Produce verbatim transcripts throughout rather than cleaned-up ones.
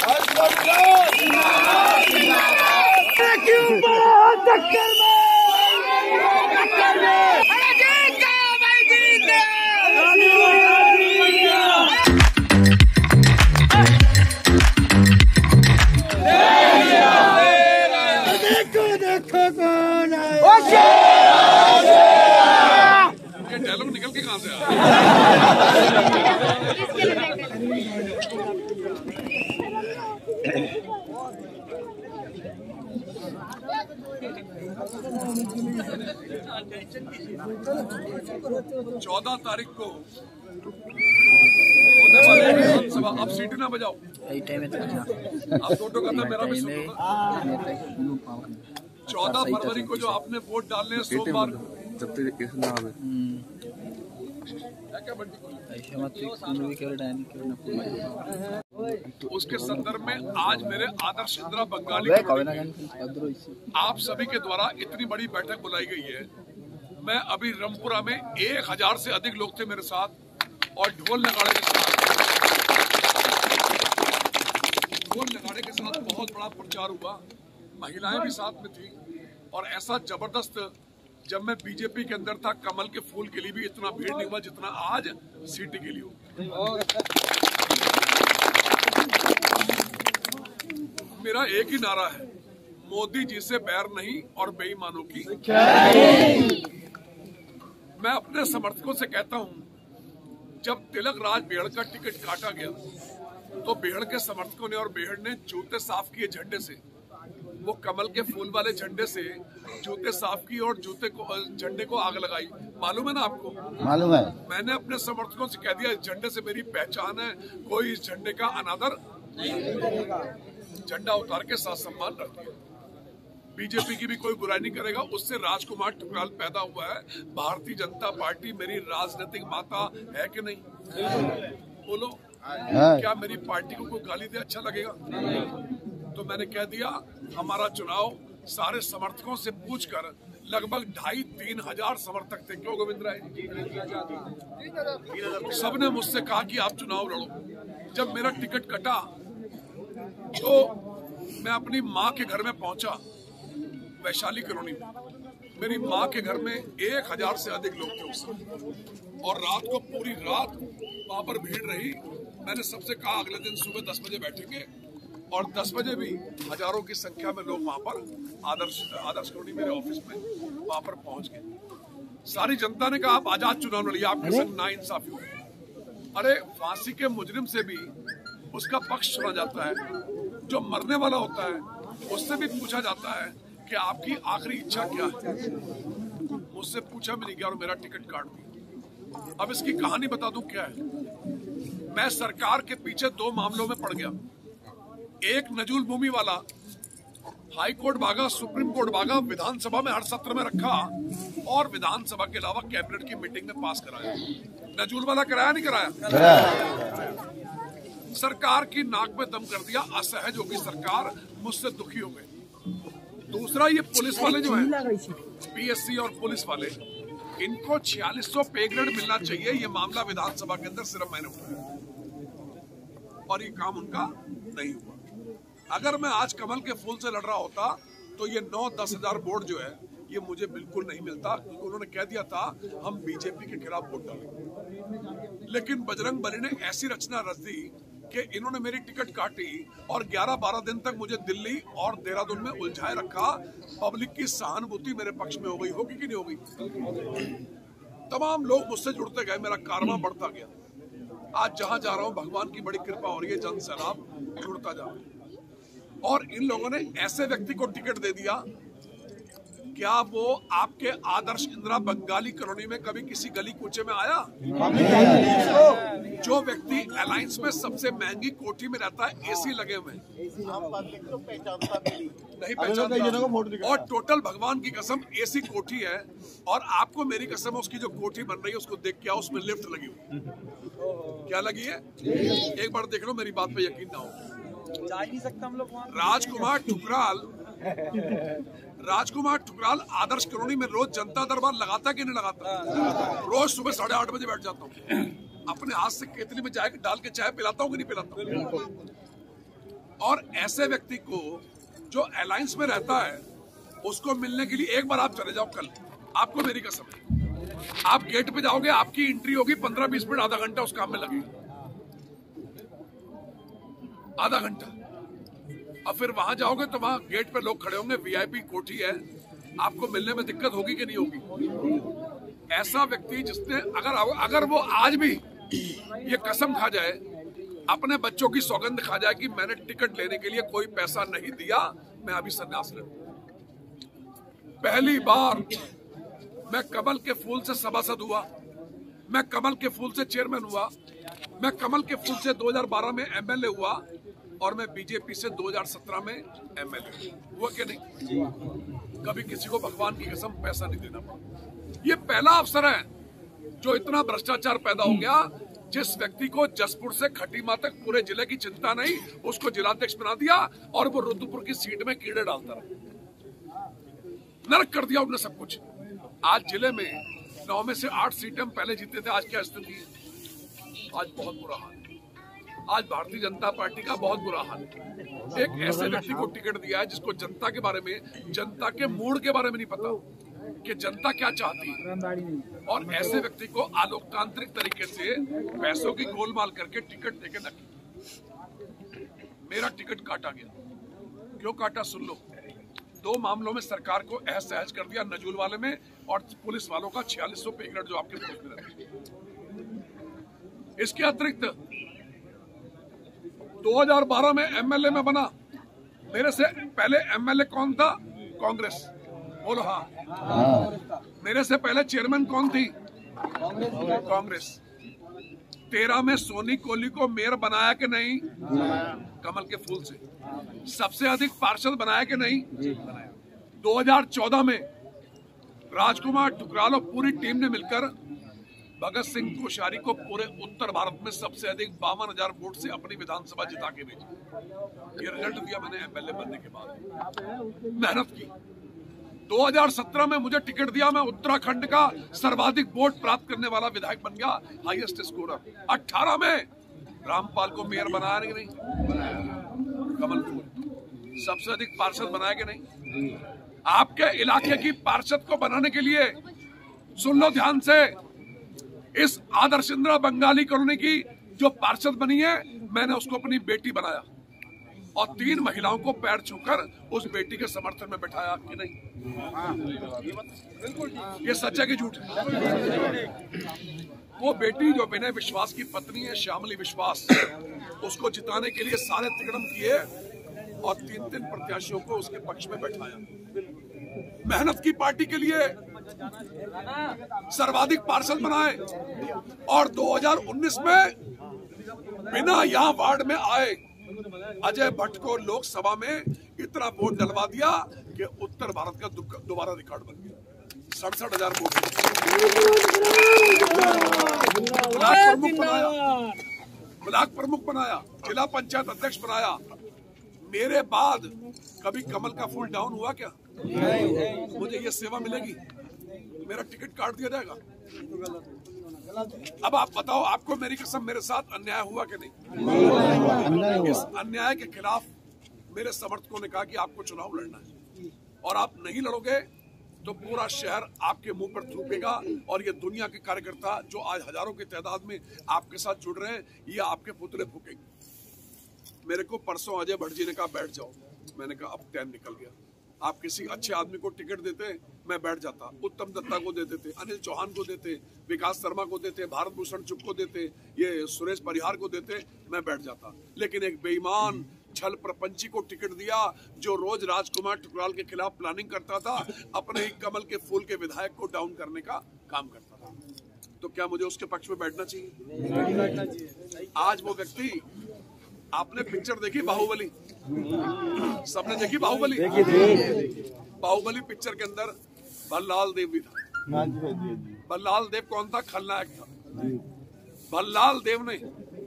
क्यों पड़ा टक्कर में, टक्कर में देखो देखो कौन आया। डायलॉग निकल के कहां से आया? चौदह तारीख को विधानसभा, अब सीटी ना बजाओ, अब फोटो का था मेरा भी सुनो। चौदह फरवरी को जो आपने वोट डालने हैं सोमवार को, उसके संदर्भ में आज मेरे आदर्श इंदिरा बंगाली आप सभी के द्वारा इतनी बड़ी बैठक बुलाई गई है। मैं अभी रमपुरा में एक हजार से अधिक लोग थे मेरे साथ और ढोल नगाड़े के साथ ढोल नगाड़े के साथ बहुत बड़ा प्रचार हुआ। महिलाएं भी साथ में थी और ऐसा जबरदस्त, जब मैं बीजेपी के अंदर था कमल के फूल के लिए भी इतना भीड़ नहीं हुआ जितना आज सीटी के लिए हो। मेरा एक ही नारा है, मोदी जी से बैर नहीं और बेईमानों की। मैं अपने समर्थकों से कहता हूं, जब तिलक राज बेहड़ का टिकट काटा गया तो बेहड़ के समर्थकों ने और बेहड़ ने जूते साफ किए झंडे से, वो कमल के फूल वाले झंडे से जूते साफ किए और जूते को झंडे को आग लगाई। मालूम है ना आपको? मालूम है। मैंने अपने समर्थकों से कह दिया, इस झंडे से मेरी पहचान है, कोई इस झंडे का अनादर नहीं करेगा, झंडा उतार के साथ सम्मान रखिए। बीजेपी की भी कोई बुराई नहीं करेगा, उससे राजकुमार ठुकराल पैदा हुआ है। भारतीय जनता पार्टी मेरी राजनीतिक माता है कि नहीं? बोलो, क्या मेरी पार्टी को कोई गाली दे अच्छा लगेगा? तो मैंने कह दिया, हमारा चुनाव सारे समर्थकों से पूछकर लगभग ढाई तीन हजार समर्थक थे। क्यों गोविंद राय? सबने मुझसे कहा कि आप चुनाव लड़ो। जब मेरा टिकट कटा तो मैं अपनी माँ के घर में पहुंचा, वैशाली कॉलोनी में। मेरी माँ के घर में एक हजार से अधिक लोग थे उस समय, और रात को पूरी रात वहां पर भीड़ रही। मैंने सबसे कहा अगले दिन सुबह दस बजे बैठेंगे, और दस बजे भी हजारों की संख्या में लोग वहां पर आदर्श आदर्श कॉलोनी मेरे ऑफिस में वहां पर पहुंच गए। सारी जनता ने कहा आप आजाद चुनाव लड़िए, आपके संग नाइंसाफी हुई। अरे फांसी के मुजरिम से भी उसका पक्ष सुना जाता है, जो मरने वाला होता है उससे भी पूछा जाता है कि आपकी आखिरी इच्छा क्या है। मुझसे पूछा भी नहीं गया और मेरा टिकट काट दिया। अब इसकी कहानी बता दूं क्या है। मैं सरकार के पीछे दो मामलों में पड़ गया। एक नजूल भूमि वाला हाई कोर्ट भागा, सुप्रीम कोर्ट भागा, विधानसभा में हर सत्र में रखा और विधानसभा के अलावा कैबिनेट की मीटिंग में पास कराया। नजूल वाला कराया नहीं कराया? सरकार की नाक में दम कर दिया। असहज होगी सरकार, मुझसे दुखी हो गई। दूसरा, ये पुलिस वाले जो हैं, पीएससी और पुलिस वाले, इनको छियालीस सौ पे ग्रेड मिलना चाहिए। ये मामला विधानसभा के अंदर सिर्फ मैंने उठाया और ये काम उनका नहीं हुआ। अगर मैं आज कमल के फूल से लड़ रहा होता तो ये नौ दस हजार वोट जो है ये मुझे बिल्कुल नहीं मिलता, क्योंकि उन्होंने कह दिया था हम बीजेपी के खिलाफ वोट डालेंगे। लेकिन बजरंग बली ने ऐसी रचना रच दी कि इन्होंने मेरी टिकट काटी और ग्यारह बारह दिन तक मुझे दिल्ली और देहरादून में उलझाए रखा। पब्लिक की सहानुभूति मेरे पक्ष में हो गई, होगी कि नहीं हो गई? तमाम लोग मुझसे जुड़ते गए, मेरा कारवां बढ़ता गया। आज जहां जा रहा हूं भगवान की बड़ी कृपा हो रही है, जन सैलाब जुड़ता जा रहा है। और इन लोगों ने ऐसे व्यक्ति को टिकट दे दिया, क्या वो आपके आदर्श इंदिरा बंगाली कॉलोनी में कभी किसी गली कूचे में आया? जो व्यक्ति अलायंस में सबसे महंगी कोठी में रहता है, एसी लगे हुए नहीं पहचानता, और टोटल भगवान की कसम एसी कोठी है, और आपको मेरी कसम उसकी जो कोठी बन रही है उसको देख के आओ, उसमें लिफ्ट लगी हुई। क्या लगी है? एक बार देख लो, मेरी बात पे यकीन ना हो। जा नहीं सकता हम लोग। राजकुमार ठुकराल राजकुमार ठुकराल आदर्श कॉलोनी में रोज जनता दरबार लगाता कि नहीं लगाता? रोज सुबह साढ़े आठ बजे बैठ जाता हूँ, अपने हाथ से केतली में चाय डाल के चाय पिलाता हूँ कि नहीं पिलाता हूँ? और ऐसे व्यक्ति को जो अलायंस में रहता है उसको मिलने के लिए एक बार आप चले जाओ कल, आपको मेरी कसम है, आप गेट पे जाओगे, आपकी एंट्री होगी, पंद्रह बीस मिनट आधा घंटा उस काम में लगेगा, आधा घंटा। और फिर वहां जाओगे तो वहां गेट पे लोग खड़े होंगे, वीआईपी कोठी है, आपको मिलने में दिक्कत होगी कि नहीं होगी। ऐसा व्यक्ति जिसने अगर अगर वो आज भी ये कसम खा जाए, अपने बच्चों की सौगंध खा जाए कि मैंने टिकट लेने के लिए कोई पैसा नहीं दिया, मैं अभी संन्यास ले लूं। पहली बार मैं कमल के फूल से सभासद हुआ, मैं कमल के फूल से चेयरमैन हुआ, मैं कमल के फूल से दो हज़ार बारह में एमएलए हुआ और मैं बीजेपी से दो हज़ार सत्रह में एमएलए हुआ कि नहीं? कभी किसी को भगवान की कसम पैसा नहीं देना पड़ा। ये पहला अवसर है जो इतना भ्रष्टाचार पैदा हो गया, जिस व्यक्ति को जसपुर से खटीमा तक पूरे जिले की चिंता नहीं, उसको जिलाध्यक्ष बना दिया और वो रुद्रपुर की सीट में कीड़े डालता रहा, नरक कर दिया उन्होंने सब कुछ। आज जिले में नौ में से आठ सीटें हम पहले जीते थे, आज क्या स्थिति है? आज बहुत बुरा हाल है। आज भारतीय जनता पार्टी का बहुत बुरा हाल है। एक ऐसे व्यक्ति को टिकट दिया है जिसको जनता के बारे में, जनता के मूड के बारे में नहीं पता कि जनता क्या चाहती है, और ऐसे व्यक्ति को अलोकतांत्रिक तरीके से पैसों की गोलमाल करके टिकट देके नकली। मेरा टिकट काटा गया। क्यों काटा सुन लो। दो मामलों में सरकार को असहज कर दिया, नजूल वाले में और पुलिस वालों का छियालीस सौ पे एकड़ जो आपके पुलिस में रहता है। इसके अतिरिक्त दो हज़ार बारह में एमएलए में बना, मेरे से पहले एमएलए कौन था? कांग्रेस। बोलो हाँ। मेरे से पहले चेयरमैन कौन थी? कांग्रेस। तेरह में सोनी कोहली को मेयर बनाया कि नहीं? कमल के फूल से। सबसे अधिक पार्षद बनाया कि नहीं? दो हज़ार चौदह में राजकुमार ठुकराल और पूरी टीम ने मिलकर भगत सिंह कोश्यारी को पूरे उत्तर भारत में सबसे अधिक बावन हजार वोट से अपनी विधानसभा जिता के भेजी। ये रिजल्ट दिया मैंने एमएलए बनने के बाद, मेहनत की। दो हज़ार सत्रह में मुझे टिकट दिया, मैं उत्तराखंड का सर्वाधिक वोट प्राप्त करने वाला विधायक बन गया, हाईएस्ट स्कोरर। अठारह में रामपाल को मेयर बनाया कि नहीं? कमल फूल। सबसे अधिक पार्षद बनाया कि नहीं? आपके इलाके की पार्षद को बनाने के लिए सुन लो ध्यान से, इस आदर्श इंदिरा बंगाली कॉलोनी की जो पार्षद बनी है, मैंने उसको अपनी बेटी बनाया और तीन महिलाओं को पैर छूकर उस बेटी के समर्थन में बैठाया कि नहीं? ये सच है कि झूठ? वो बेटी जो विनय विश्वास की पत्नी है, श्यामली विश्वास, उसको जिताने के लिए सारे तिकड़म किए और तीन तीन प्रत्याशियों को उसके पक्ष में बैठाया। मेहनत की पार्टी के लिए सर्वाधिक पार्षद बनाए और दो हज़ार उन्नीस में बिना यहाँ वार्ड में आए अजय भट्ट को लोकसभा में इतना वोट डलवा दिया कि उत्तर भारत का दोबारा रिकॉर्ड बन गया। सड़सठ हजार वोट ब्लॉक प्रमुख बनाया, ब्लॉक प्रमुख बनाया, जिला पंचायत अध्यक्ष बनाया। मेरे बाद कभी कमल का फूल डाउन हुआ क्या? मुझे ये सेवा मिलेगी, मेरा टिकट काट दिया जाएगा। अब आप बताओ, आपको मेरी कसम मेरे साथ अन्याय हुआ कि नहीं? इस अन्याय के खिलाफ मेरे समर्थकों ने कहा कि आपको चुनाव लड़ना है और आप नहीं लड़ोगे तो पूरा शहर आपके मुंह पर थूकेगा और ये दुनिया के कार्यकर्ता जो आज हजारों की तादाद में आपके साथ जुड़ रहे हैं, ये आपके पुतले फूकेंगे। मेरे को परसों अजय भट्ट जी ने कहा बैठ जाओ, मैंने कहा अब टाइम निकल गया। आप किसी अच्छे आदमी को टिकट देते, मैं बैठ जाता। उत्तम दत्ता को देते थे, अनिल चौहान को देते, विकास शर्मा को देते, भारत भूषण चुप को देते, ये सुरेश परिहार को देते, मैं बैठ जाता। लेकिन एक बेईमान छल प्रपंची को टिकट दिया जो रोज राजकुमार ठुकराल के खिलाफ प्लानिंग करता था, अपने ही कमल के फूल के विधायक को डाउन करने का काम करता था। तो क्या मुझे उसके पक्ष में बैठना चाहिए? आज वो व्यक्ति, आपने पिक्चर देखी बाहुबली? सबने देखी बाहुबली? बाहुबली पिक्चर के अंदर भल्लाल देव भी था। भल्लाल देव कौन था? खलनायक था। भल्लाल देव ने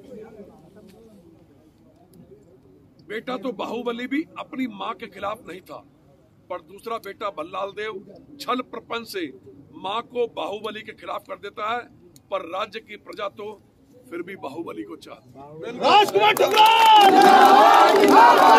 बेटा तो बाहुबली भी अपनी मां के खिलाफ नहीं था, पर दूसरा बेटा भल्लाल देव छल प्रपंच से मां को बाहुबली के खिलाफ कर देता है, पर राज्य की प्रजा तो फिर भी बाहुबली को चाहती। राजकुमार ठुकराल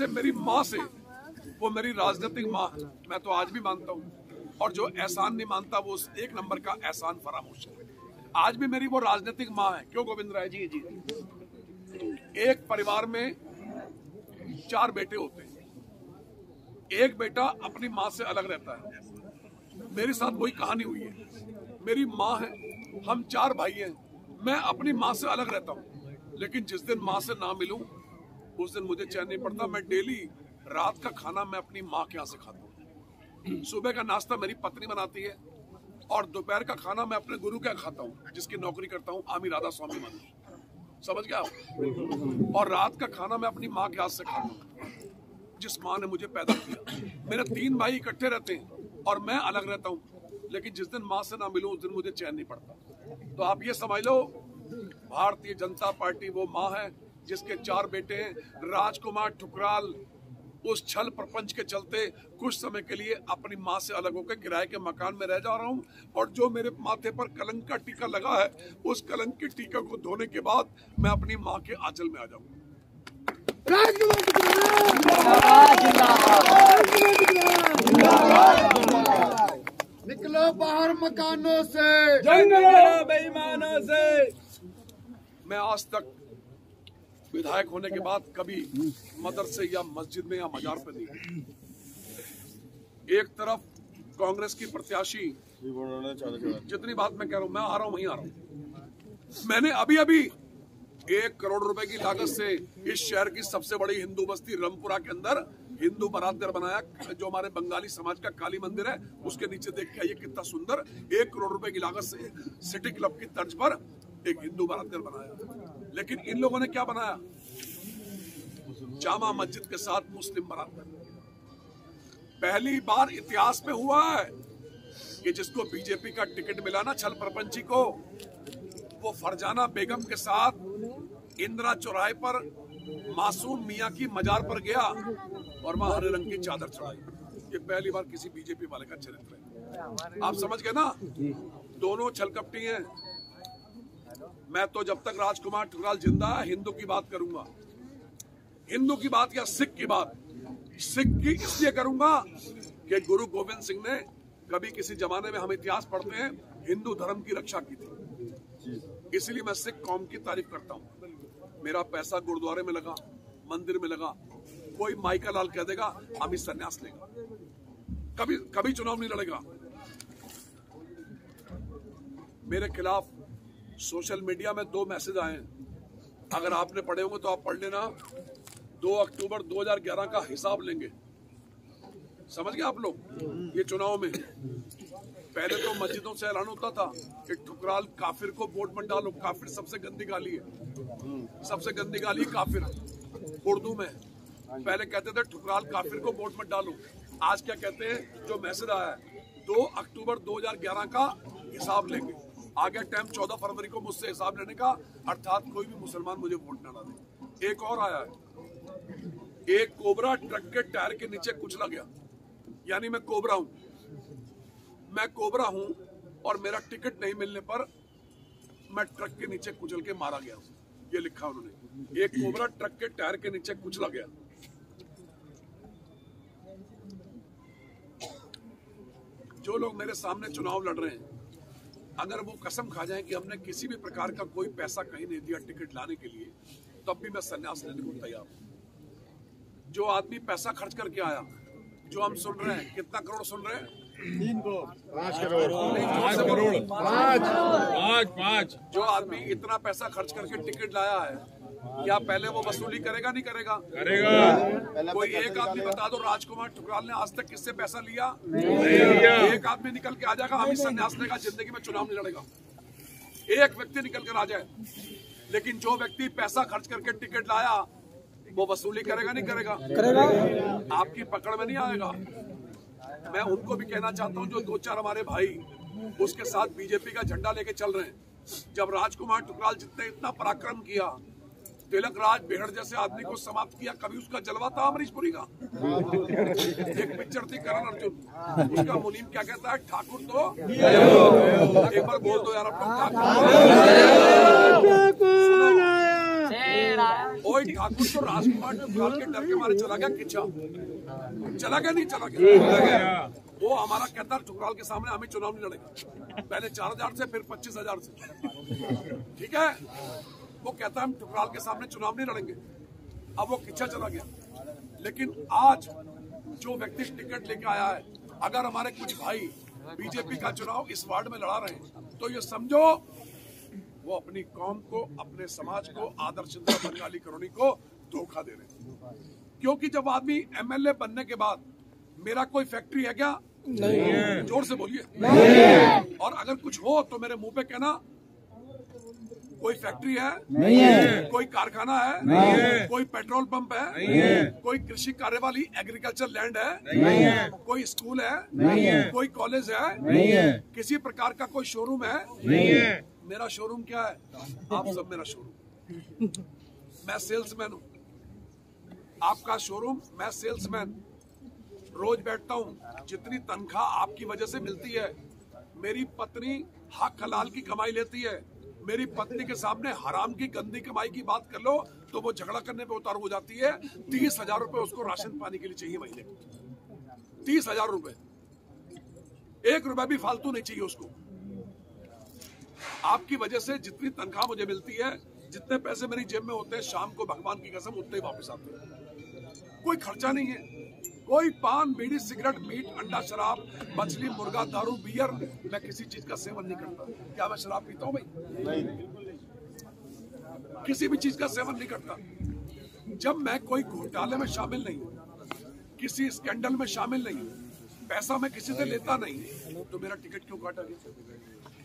से मेरी माँ से, वो मेरी राजनीतिक माँ है, मैं तो आज भी मानता हूँ। और जो एहसान नहीं मानता वो एक नंबर का एहसान फरामोश है। आज भी मेरी वो राजनीतिक माँ है। क्यों गोविंद राय जी? जी एक परिवार में चार बेटे होते हैं, एक बेटा अपनी माँ से अलग रहता है। मेरे साथ वही कहानी हुई है। मेरी माँ है, हम चार भाई हैं, मैं अपनी माँ से अलग रहता हूँ, लेकिन जिस दिन माँ से ना मिलूं उस दिन मुझे चैन नहीं पड़ता। मैं डेली रात का खाना मैं अपनी माँ के यहाँ से खाता हूँ, सुबह का नाश्ता मेरी पत्नी बनाती है, और दोपहर का खाना मैं अपने गुरु का खाता हूँ, जिसकी नौकरी करता हूँ, आमी राधा स्वामी मंदिर, समझ गया आप? और रात का खाना मैं अपनी माँ के हाथ से खाता हूँ, जिस माँ ने मुझे पैदा किया। मेरे तीन भाई इकट्ठे रहते हैं और मैं अलग रहता हूँ, लेकिन जिस दिन माँ से ना मिलूं उस दिन मुझे चैन नहीं पड़ता। तो आप ये समझ लो, भारतीय जनता पार्टी वो माँ है जिसके चार बेटे हैं। राजकुमार ठुकराल उस छल प्रपंच के चलते कुछ समय के लिए अपनी माँ से अलग होकर किराए के मकान में रह जा रहा हूँ, और जो मेरे माथे पर कलंक का टीका लगा है, उस कलंक के टीका को धोने के बाद मैं अपनी माँ के आंचल में आ जाऊंगा। निकलो बाहर मकानों से, जंगलों बेईमानों से। मैं आज तक विधायक होने के बाद कभी मदरसे या मस्जिद में या मजार पे नहीं। एक तरफ कांग्रेस की प्रत्याशी, जितनी बात मैं कह रहा हूं, मैं आ रहा हूं वहीं आ रहा हूं। मैंने अभी अभी एक करोड़ रुपए की लागत से इस शहर की सबसे बड़ी हिंदू बस्ती रमपुरा के अंदर हिंदू बारात घर बनाया, जो हमारे बंगाली समाज का काली मंदिर है, उसके नीचे देख के आइए कितना सुंदर। एक करोड़ रुपए की लागत से सिटी क्लब की तर्ज पर एक हिंदू बारात घर बनाया। लेकिन इन लोगों ने क्या बनाया? जामा मस्जिद के साथ मुस्लिम बारात घर। पहली बार इतिहास में हुआ है कि जिसको बीजेपी का टिकट मिला ना, छल प्रपंची को, वो फरजाना बेगम के साथ इंदिरा चौराहे पर मासूम मियां की मजार पर गया और वहां हरे रंग की चादर चढ़ाई। ये पहली बार किसी बीजेपी वाले का चरित्र है। आप समझ गए ना? दोनों छलकपटी हैं। मैं तो जब तक राजकुमार ठुकराल जिंदा है हिंदू की बात करूंगा। हिंदू की बात या सिख की बात, सिख की इसलिए करूंगा कि गुरु गोविंद सिंह ने कभी किसी जमाने में, हम इतिहास पढ़ते हैं, हिंदू धर्म की रक्षा की थी। इसलिए मैं सिख कौम की तारीफ करता हूँ। मेरा पैसा गुरुद्वारे में लगा, मंदिर में लगा। कोई माइका लाल कह देगा हम इस संन्यास लेगा, कभी कभी चुनाव नहीं लड़ेगा। मेरे खिलाफ सोशल मीडिया में दो मैसेज आए हैं, अगर आपने पढ़े होंगे तो आप पढ़ लेना। दो अक्टूबर दो हज़ार ग्यारह का हिसाब लेंगे, समझ गए आप लोग? ये चुनाव में पहले तो मस्जिदों से ऐलान होता था कि ठुकराल काफिर को वोट मत डालो। काफिर सबसे गंदी गाली है, सबसे गंदी गाली काफिर उर्दू में। पहले कहते थे ठुकराल काफिर को वोट मत डालो। आज क्या कहते हैं? जो मैसेज आया है दो अक्टूबर दो हज़ार ग्यारह का हिसाब लेंगे। आगे टाइम चौदह फरवरी को मुझसे हिसाब लेने का, अर्थात कोई भी मुसलमान मुझे वोट न डाले। एक और आया है, एक कोबरा ट्रक के टायर के नीचे कुचला गया, यानी मैं कोबरा हूं, मैं कोबरा हूं और मेरा टिकट नहीं मिलने पर मैं ट्रक के नीचे कुचल के मारा गया। ये लिखा उन्होंने, एक कोबरा ट्रक के टायर के नीचे कुचला गया। जो लोग मेरे सामने चुनाव लड़ रहे हैं, अगर वो कसम खा जाएं कि हमने किसी भी प्रकार का कोई पैसा कहीं नहीं दिया टिकट लाने के लिए, तब भी मैं संन्यास लेने को तैयार हूं। जो आदमी पैसा खर्च करके आया, जो हम सुन रहे हैं, कितना करोड़ सुन रहे हैं? तीन करोड़, पाँच करोड़, पाँच करोड़, पाँच पाँच पाँच। जो आदमी इतना पैसा खर्च करके टिकट लाया है, क्या पहले वो वसूली करेगा? नहीं करेगा? करेगा। कोई एक आदमी बता दो, राजकुमार ठुकराल ने आज तक किससे पैसा लिया? नहीं लिया। एक आदमी निकल के आ जाएगा हम इस संन्यास लेगा, जिंदगी में चुनाव नहीं लड़ेगा। एक व्यक्ति निकल कर आ जाए। लेकिन जो व्यक्ति पैसा खर्च करके टिकट लाया, वो वसूली करेगा? नहीं करेगा? करेगा। आपकी पकड़ में नहीं आएगा। मैं उनको भी कहना चाहता हूं, जो दो चार हमारे भाई उसके साथ बीजेपी का झंडा लेके चल रहे हैं। जब राजकुमार ठुकराल जितने इतना पराक्रम किया, तिलक राज बेहड़ जैसे आदमी को समाप्त किया, कभी उसका जलवा था अमरीशपुरी का? एक पिक्चर थी करण अर्जुन, उसका मुनीम क्या कहता है? ठाकुर तो एक बार बोल दो यार आप लोग, ठाकुर। ओए कोई ठाकुर तो राजकुमार टुकराल के डर के मारे चला गया किच्छा, चला गया नहीं चला गया। वो हमारा कहता टुकराल के सामने हमें चुनाव नहीं लड़ेगा, पहले चार हजार से फिर पच्चीस हजार से, ठीक है। वो कहता हम टुकराल के सामने चुनाव नहीं लड़ेंगे, अब वो किच्छा चला गया। लेकिन आज जो व्यक्ति टिकट लेके आया है, अगर हमारे कुछ भाई बीजेपी का चुनाव इस वार्ड में लड़ा रहे हैं तो ये समझो वो अपनी कौम को, अपने समाज को, आदर्श इंदिरा बंगाली कॉलोनी को धोखा दे रहे हैं। क्योंकि जब आदमी एमएलए बनने के बाद, मेरा कोई फैक्ट्री है क्या? नहीं है। जोर से बोलिए। नहीं। और अगर कुछ हो तो मेरे मुंह पे कहना, कोई फैक्ट्री है? नहीं है। कोई कारखाना है? नहीं है। कोई पेट्रोल पंप है? नहीं है। कोई कृषि कार्य वाली एग्रीकल्चर लैंड है? नहीं है। कोई स्कूल है? नहीं है। कोई कॉलेज है? नहीं है। किसी प्रकार का कोई शोरूम है? नहीं है। मेरा शोरूम क्या है? आप सब मेरा शोरूम। मैं सेल्समैन हूँ, आपका शोरूम, मैं सेल्समैन। रोज बैठता हूँ, जितनी तनख्वाह आपकी वजह से मिलती है, मेरी पत्नी हक हलाल की कमाई लेती है। मेरी पत्नी के सामने हराम की गंदी कमाई की बात कर लो तो वो झगड़ा करने पे उतारू हो जाती है। तीस हजार रुपए उसको राशन पानी के लिए चाहिए महीने को, तीस हजार रुपए, एक रुपए भी फालतू नहीं चाहिए उसको। आपकी वजह से जितनी तनख्वाह मुझे मिलती है, जितने पैसे मेरी जेब में होते हैं, शाम को भगवान की कसम उतने ही वापस आते हैं। कोई खर्चा नहीं है, कोई पान, बीड़ी, सिगरेट, मीट, अंडा, शराब, मछली, मुर्गा, दारू, बियर, मैं किसी चीज का सेवन नहीं करता। क्या मैं शराब पीता हूँ भाई? नहीं। किसी भी चीज का सेवन नहीं करता। जब मैं कोई घोटाले में शामिल नहीं हूँ, किसी स्कैंडल में शामिल नहीं हूँ, पैसा मैं किसी से लेता नहीं, तो मेरा टिकट क्यों काटा गया?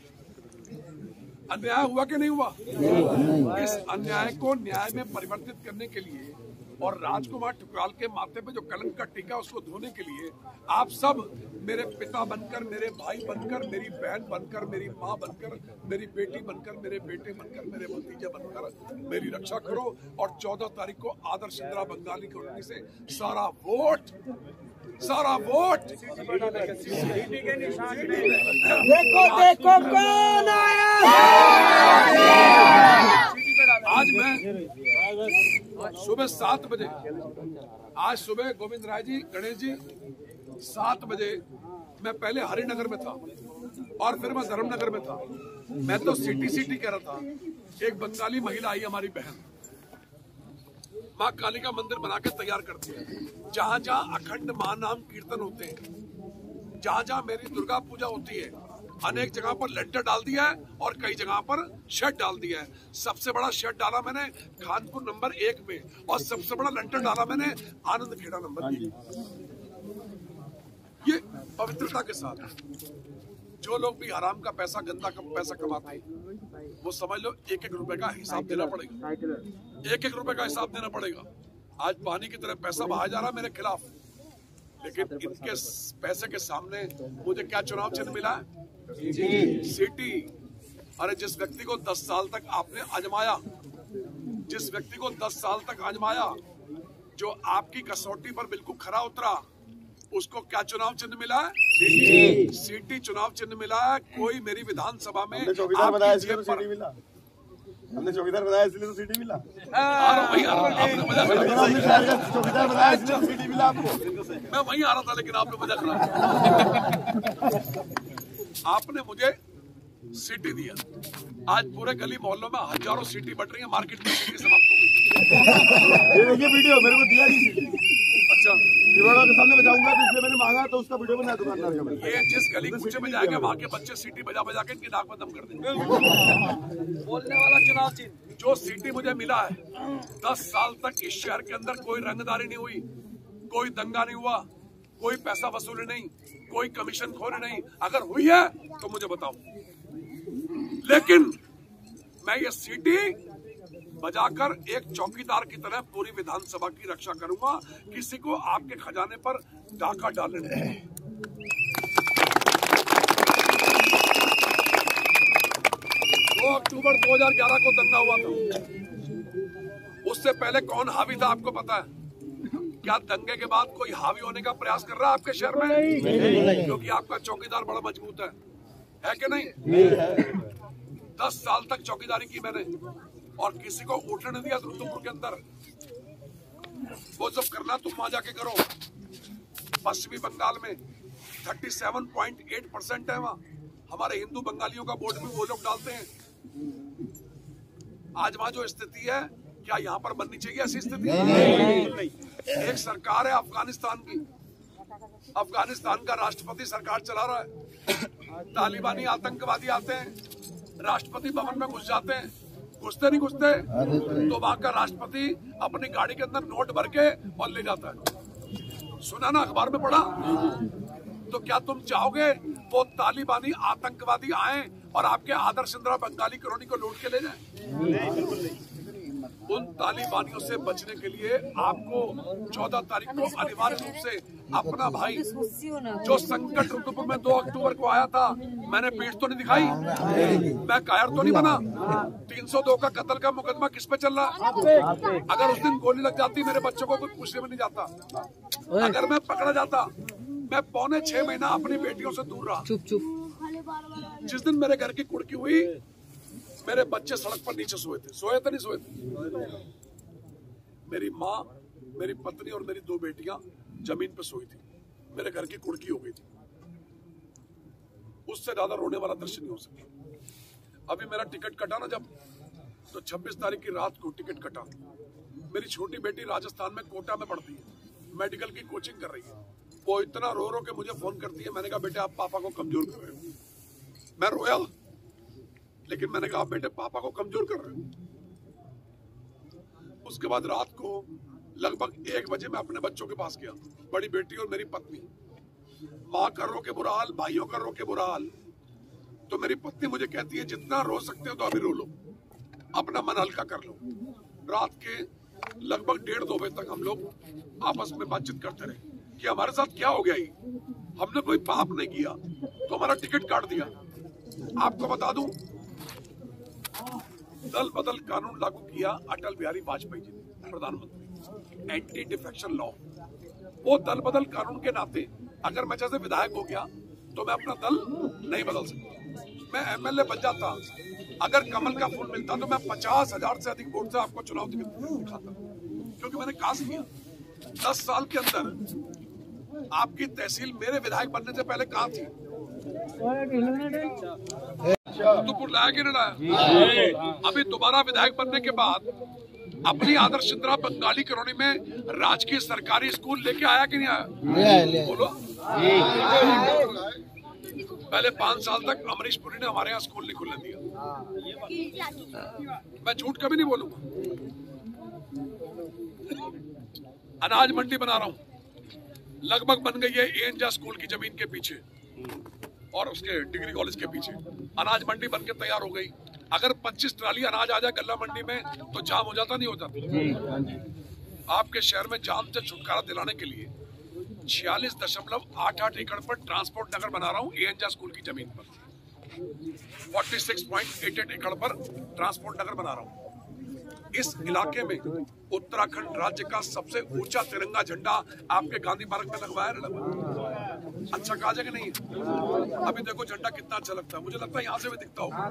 अन्याय हुआ कि नहीं हुआ? इस अन्याय को न्याय में परिवर्तित करने के लिए और राजकुमार टुकराल के माथे पे जो कलंक का टीका उसको धोने के लिए आप सब मेरे पिता बनकर, मेरे भाई बनकर, मेरी बहन बनकर, मेरी माँ बनकर, मेरी बेटी बनकर, मेरे बेटे बनकर, मेरे भतीजे बनकर मेरी रक्षा करो। और चौदह तारीख को आदर्श इंदिरा बंगाली कॉलोनी से सारा वोट, सारा वोट देखो देखो कौन आया। आज मैं सुबह सात बजे, आज सुबह गोविंद राय जी, गणेश जी, सात बजे मैं पहले हरिनगर में था और फिर मैं धर्मनगर में था। मैं तो सिटी सिटी कह रहा था। एक बंगाली महिला आई, हमारी बहन, माँ काली का मंदिर बना के तैयार करती है। जहाँ जहाँ अखंड महानाम कीर्तन होते हैं, जहाँ जहाँ मेरी दुर्गा पूजा होती है, अनेक जगह पर लेंटर डाल दिया है और कई जगह पर शेड डाल दिया है। सबसे बड़ा शेड डाला मैंने खानपुर नंबर एक में और सबसे बड़ा लेंटर डाला मैंने आनंद खेड़ा नंबर एक। ये पवित्रता के साथ जो लोग भी हराम का पैसा, गंदा का पैसा कमाते हैं, वो समझ लो एक एक रुपए का हिसाब देना पड़ेगा, एक एक रुपए का हिसाब देना पड़ेगा। आज पानी की तरह पैसा बहाया जा रहा है मेरे खिलाफ, लेकिन इनके पैसे के सामने मुझे क्या चुनाव चिन्ह मिला है? सिटी। अरे जिस व्यक्ति को दस साल तक आपने आजमाया, जिस व्यक्ति को दस साल तक आजमाया, जो आपकी कसौटी पर बिल्कुल खरा उतरा, उसको क्या चुनाव चिन्ह मिला है? सिटी। सिटी चुनाव चिन्ह मिला है। कोई मेरी विधानसभा में चौकीदार बताया इसलिए तो सिटी मिला, हमने चौकीदार बताया इसलिए तो सिटी मिला। वही आ रहा, आपने मजा करा। चौकीदार बताया इसलिए तो सिटी मिला आपको। मैं वहीं आ रहा था, लेकिन आपने मजा करा। आपने मुझे सिटी दिया। आज पूरे गली मोहल्लों में हजारों सिटी बट रही है, मार्केट में सिटी समाप्त हो गई। ये देखिए वीडियो मेरे को दिया नहीं सिटी। अच्छा, दीवारों के सामने बजाऊंगा तो इसलिए मैंने मांगा, तो उसका वीडियो बनाया दुकानदार का मैंने। ये जिस गली कूचे में जाएगा वहाँ के बच्चे सीटी बजा बजा के इनकी नाक में दम कर देंगे। बोलने वाला चुनाव चिन्ह जो सीटी मुझे मिला है, दस साल तक इस शहर के अंदर कोई रंगदारी नहीं हुई, कोई दंगा नहीं हुआ, कोई पैसा वसूली नहीं, कोई कमीशन खोरी नहीं। अगर हुई है तो मुझे बताओ, लेकिन मैं ये सीटी बजाकर एक चौकीदार की तरह पूरी विधानसभा की रक्षा करूंगा। किसी को आपके खजाने पर डाका डालने नहीं। दो अक्टूबर दो हज़ार ग्यारह को दंगा हुआ था, उससे पहले कौन हावी था आपको पता है? क्या दंगे के बाद कोई हावी होने का प्रयास कर रहा है आपके शहर में? नहीं। क्योंकि आपका चौकीदार बड़ा मजबूत है, है कि नहीं? दस साल तक चौकीदारी की मैंने, और किसी को वोटर नहीं दिया रुद्रपुर के अंदर। वो सब करना तुम वहां जाके करो। पश्चिमी बंगाल में सैंतीस पॉइंट आठ परसेंट है, वहां हमारे हिंदू बंगालियों का वोट भी वो लोग डालते हैं। आज वहां जो स्थिति है, क्या यहाँ पर बननी चाहिए ऐसी स्थिति? नहीं। एक सरकार है अफगानिस्तान की, अफगानिस्तान का राष्ट्रपति सरकार चला रहा है। तालिबानी आतंकवादी आते हैं, राष्ट्रपति भवन में घुस जाते हैं, घुसते नहीं घुसते तो वहां का राष्ट्रपति अपनी गाड़ी के अंदर नोट भर के और ले जाता है। सुना ना, अखबार में पढ़ा? तो क्या तुम चाहोगे वो तालिबानी आतंकवादी आए और आपके आदर्श इंदिरा बंगाली कॉलोनी को लूट के ले जाएं? उन तालिबानियों से बचने के लिए आपको चौदह तारीख को अनिवार्य रूप से अपना भाई जो संकट रुद्रपुर में दो अक्टूबर को आया था, मैंने पीठ तो नहीं दिखाई, मैं कायर तो नहीं बना। तीन सौ दो का कत्ल का मुकदमा किस पे चल रहा? अगर उस दिन गोली लग जाती मेरे बच्चों को कोई पूछने में नहीं जाता। अगर मैं पकड़ा जाता, मैं पौने छह महीना अपनी बेटियों से दूर रहा। चुप चुप जिस दिन मेरे घर की कुड़की हुई, मेरे बच्चे सड़क पर नीचे सोए थे। सोए थे नहीं सोए थे? मेरी माँ, मेरी पत्नी और मेरी दो बेटियां जमीन पर सोई थी। मेरे घर की कुड़की हो गई थी। उससे ज्यादा रोने वाला दृश्य नहीं हो सकता। अभी मेरा टिकट कटा ना जब, तो छब्बीस तारीख की रात को टिकट कटा। मेरी छोटी बेटी राजस्थान में कोटा में पढ़ती है, मेडिकल की कोचिंग कर रही है। वो इतना रो रो के मुझे फोन करती है। मैंने कहा बेटे आप पापा को कमजोर कर रहे हो। मैं रोया, लेकिन मैंने कहा बेटे पापा को कमजोर कर रहे हो। उसके बाद रात को लगभग एक बजे मैं अपने बच्चों के पास गया, बड़ी बेटी और मेरी पत्नी। माँ का रो के बुरा हाल, भाइयों का रो के बुरा हाल। तो मेरी पत्नी मुझे कहती है जितना रो सकते हो तो अभी रो लो, अपना मन हल्का कर लो। रात के लगभग डेढ़ दो बजे तक हम लोग आपस में बातचीत करते रहे कि हमारे साथ क्या हो गया। ही हमने कोई पाप नहीं किया तो हमारा टिकट काट दिया। आपको बता दूं, दल बदल कानून लागू किया अटल बिहारी वाजपेयी जी ने, प्रधानमंत्री, एंटी डिफेक्शन लॉ। वो दल बदल कानून के नाते अगर मैं जैसे विधायक हो गया तो मैं अपना दल नहीं बदल सकता। मैं एमएलए बन जाता, अगर कमल का फूल मिलता तो मैं पचास हजार से अधिक वोट से आपको चुनाव दिखाता, क्योंकि मैंने कास्ट किया। दस साल के अंदर आपकी तहसील मेरे विधायक बनने से पहले कहाँ थी? रुद्रपुर लाया कि नहीं लाया? अभी दोबारा विधायक बनने के बाद अपनी आदर्श इंदिरा बंगाली कॉलोनी में राजकीय सरकारी स्कूल लेके आया कि नहीं आया? बोलो। पहले पांच साल तक अमरीश पुरी ने हमारे यहाँ स्कूल नहीं खुलने दिया। मैं झूठ कभी नहीं बोलूंगा। अनाज मंडी बना रहा हूँ, लगभग बन गई है एएनजा स्कूल की जमीन के पीछे और उसके डिग्री कॉलेज के पीछे। अनाज मंडी बनके तैयार हो गई। अगर पच्चीस ट्राली अनाज आ जाए गल्ला मंडी में तो जाम हो जाता नहीं हो जाता? आपके शहर में जाम से छुटकारा दिलाने के लिए छियालीस दशमलव आठ आठ एकड़ पर ट्रांसपोर्ट नगर बना रहा हूँ एएनजा स्कूल की जमीन पर। छियालीस पॉइंट आठ आठ एकड़ पर ट्रांसपोर्ट नगर बना रहा हूँ। इस इलाके में उत्तराखंड राज्य का सबसे ऊंचा तिरंगा झंडा आपके गांधी पार्क में लगवाया ना लगवाया? अच्छा कहा जाए कि नहीं? अभी देखो झंडा कितना अच्छा लगता है, मुझे लगता है यहाँ से भी दिखता होगा।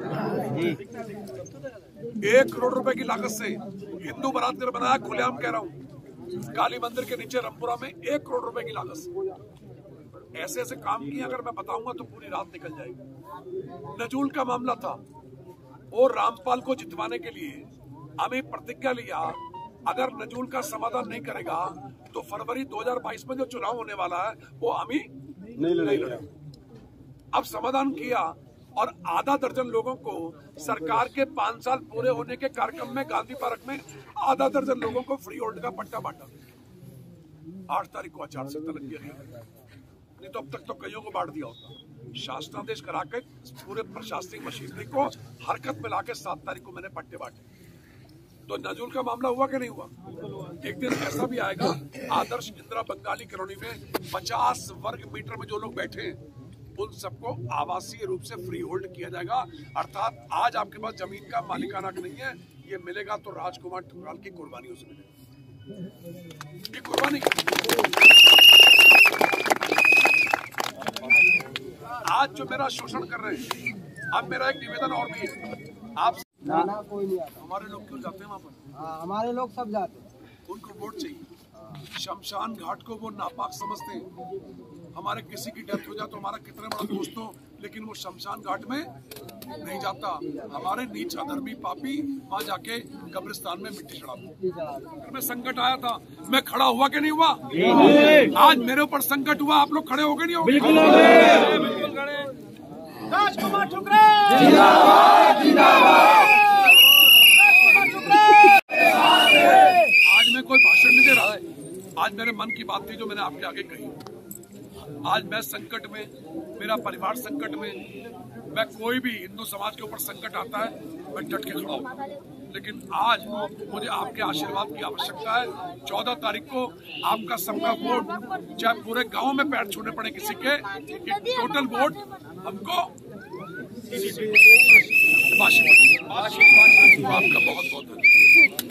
एक करोड़ रुपए की लागत से हिंदू बरादरी बनाया, खुलेआम कह रहा हूँ, काली मंदिर के नीचे रामपुरा में एक करोड़ रुपए की लागत से। ऐसे ऐसे काम किए अगर मैं बताऊंगा तो पूरी रात निकल जाएगी। नजूल का मामला था, और रामपाल को जितवाने के लिए हमें प्रतिज्ञा लिया, अगर नजूल का समाधान नहीं करेगा तो फरवरी दो हज़ार बाईस में जो चुनाव होने वाला है वो हम ही नहीं लड़ेंगे। अब समाधान किया और आधा दर्जन लोगों को सरकार के पांच साल पूरे होने के कार्यक्रम में गांधी पार्क में आधा दर्जन लोगों को फ्री होल्ड का पट्टा बांटा। आठ तारीख को आचार संहिता लग गया, नहीं तो अब तक तो कईयों को बांट दिया होता। शासनादेश करा के पूरे प्रशासनिक मशीनरी को हरकत में लाके सात तारीख को मैंने पट्टे बांटे। तो नजूल का मामला हुआ कि नहीं हुआ? एक दिन ऐसा भी आएगा, आदर्श इंदिरा बंगाली कॉलोनी में पचास वर्ग मीटर में जो लोग बैठे हैं उन सबको आवासीय रूप से फ्री होल्ड किया जाएगा। अर्थात आज आपके पास जमीन का मालिकाना नहीं है, ये मिलेगा तो राजकुमार ठुकराल की कुर्बानियों से मिलेगा। ये कुर्बानी आज जो मेरा शोषण कर रहे हैं, अब मेरा एक निवेदन और भी है, आप ना ना कोई नहीं आता। हमारे लोग क्यों जाते हैं वहाँ पर? हाँ, हमारे लोग सब जाते हैं। उनको वोट चाहिए। शमशान घाट को वो नापाक समझते हैं। हमारे किसी की डेथ हो जाए तो हमारा कितना बड़ा दोस्त हो, लेकिन वो शमशान घाट में नहीं जाता। हमारे नीच अधर्मी पापी वहाँ जाके कब्रिस्तान में मिट्टी चढ़ाते। में संकट आया था, मैं खड़ा हुआ कि नहीं हुआ? आज मेरे ऊपर संकट हुआ, आप लोग खड़े हो गए नहीं हो? बिल्कुल खड़े। राजकुमार ठुकरे आज मैं कोई भाषण नहीं दे रहा है। आज मेरे मन की बात थी जो मैंने आपके आगे कही। आज मैं संकट में, मेरा परिवार संकट में, मैं कोई भी हिंदू समाज के ऊपर संकट आता है मैं डट के खड़ा हूँ। लेकिन आज मुझे आपके आशीर्वाद की आवश्यकता है। चौदह तारीख को आपका सबका वोट, चाहे पूरे गांव में पैर छूने पड़े किसी के, टोटल वोट हमको आपका बहुत बहुत धन्यवाद।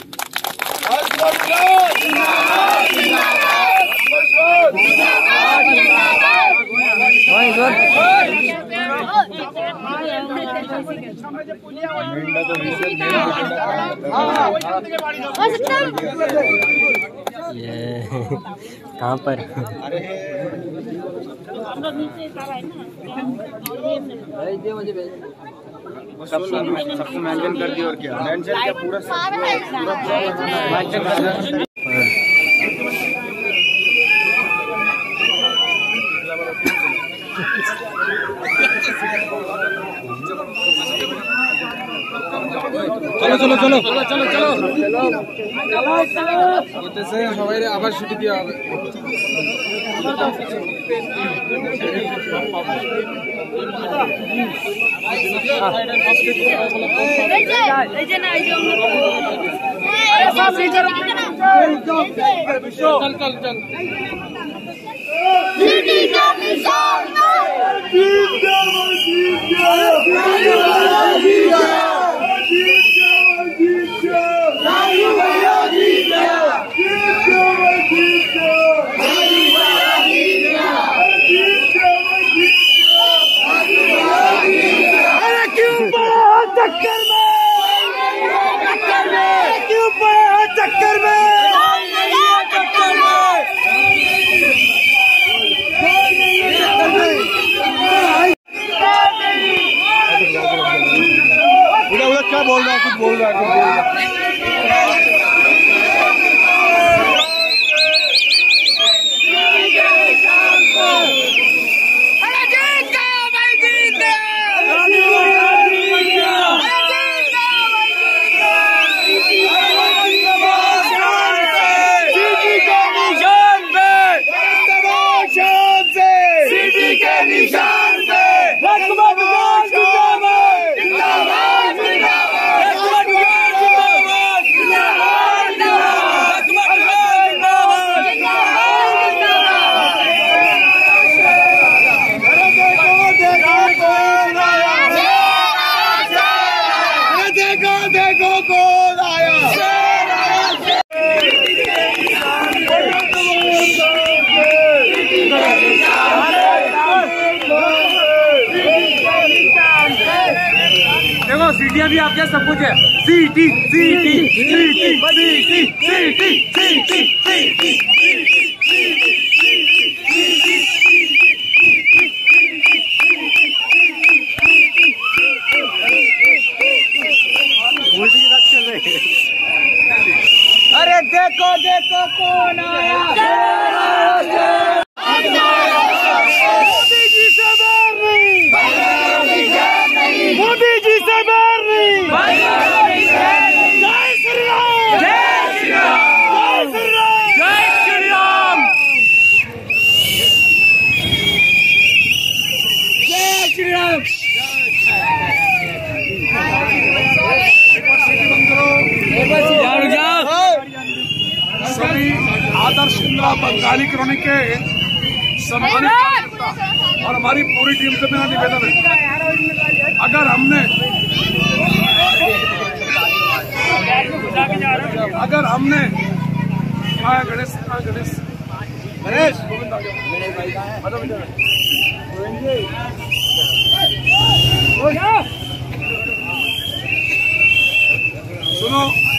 ये कहाँ पर? सबको मेंशन कर दिया और क्या मेंशन क्या पूरा चलो चलो चलो चलो चलो चलो चलो से हमारे आवाज शुरू किया। चल चल चल क्या बोल रहा है? कुछ बोल रहा है, कुछ बोल रहा है। देखो सीटियां भी आपके सब कुछ है। सीटी सीटी सीटी सीटी सीटी सीटी अरे देखो देखो कौन आया। मोदी जी से बाहर नहीं, मोदी जी से बाहर नहीं। जय श्री राम, जय श्री राम, जय श्री राम, जय श्री राम, जय श्री राम। सभी आदर्श इंदिरा बंगाली कॉलोनी के सम्मानित कार्यकर्ता और हमारी पूरी टीम से मेरा निवेदन है, अगर हमने अगर हमने आया गणेश गणेश गणेश सुनो,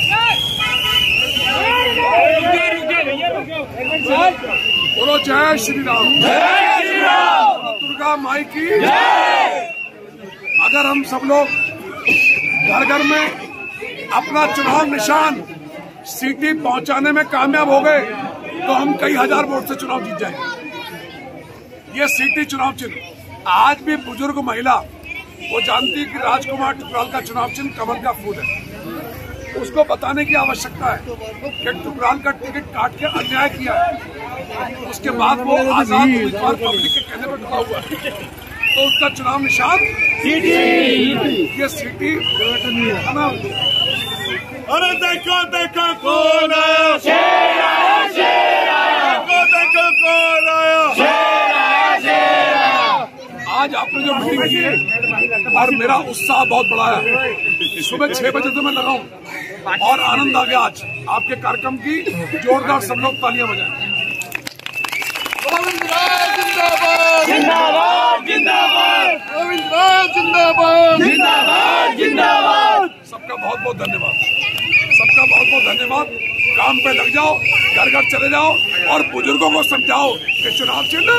बोलो जय श्री राम, जय श्री राम, दुर्गा माई की जय। अगर हम सब लोग घर घर में अपना चुनाव निशान सीटी पहुंचाने में कामयाब हो गए तो हम कई हजार वोट से चुनाव जीत जाएंगे। ये सीटी चुनाव चिन्ह आज भी बुजुर्ग महिला वो जानती है कि राजकुमार टुकराल का चुनाव चिन्ह कमल का फूल है। उसको बताने की आवश्यकता है कि टुकराल का टिकट काट के अन्याय किया है, उसके बाद वो आजाद उम्मीदवार पब्लिक के कहने पर खड़ा हुआ है, तो उसका चुनाव निशान सीटी। ये सीटी है ना। अरे देखो देखो कौन आया, शेर आया, शेर आया, देखो देखो कौन आया, शेर आया, शेर आया। आज आपने जो मीटिंग की है और मेरा उत्साह बहुत बड़ा है। सुबह छह बजे से मैं लगा हूं और आनंद आ गया आज आपके कार्यक्रम की। जोरदार सब लोग तालियां बजाएं। गोविंद राय जिंदाबाद, जिंदाबाद, जिंदाबाद, गोविंद राय जिंदाबाद, जिंदाबाद, जिंदाबाद। सबका बहुत बहुत धन्यवाद, सबका बहुत बहुत धन्यवाद। काम पे लग जाओ, घर घर चले जाओ और बुजुर्गों को समझाओ कि चुनाव चिन्ह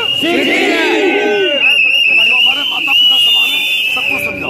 जो हमारे माता पिता समान है, सबको समझाओ।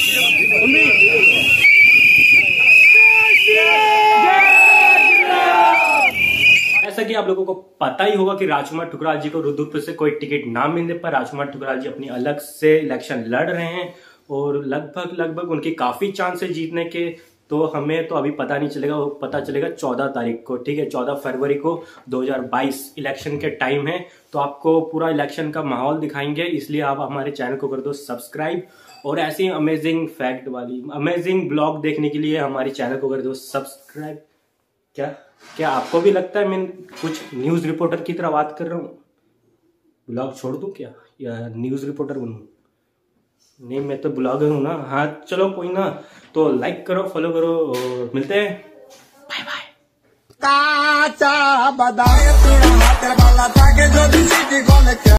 जैसा कि आप लोगों को पता ही होगा कि राजकुमार टुकराल जी को रुद्रपुर से कोई टिकट ना मिलने पर राजकुमार टुकराल जी अपनी अलग से इलेक्शन लड़ रहे हैं और लगभग लगभग उनकी काफी चांस है जीतने के। तो हमें तो अभी पता नहीं चलेगा, वो पता चलेगा चौदह तारीख को, ठीक है, चौदह फरवरी को दो हज़ार बाईस इलेक्शन के टाइम है। तो आपको पूरा इलेक्शन का माहौल दिखाएंगे, इसलिए आप हमारे चैनल को कर दो सब्सक्राइब और ऐसी अमेजिंग फैक्ट वाली अमेजिंग ब्लॉग देखने के लिए हमारे चैनल को कर दो सब्सक्राइब। क्या क्या आपको भी लगता है मैं कुछ न्यूज रिपोर्टर की तरह बात कर रहा हूँ? ब्लॉग छोड़ दूं क्या या न्यूज रिपोर्टर बनूं? नहीं, मैं तो ब्लॉगर हूं ना। हाँ चलो कोई ना, तो लाइक करो, फॉलो करो और मिलते हैं। Bye bye. काचा बदाए तेरा हाथ वाला ताके जो दिसी की गोल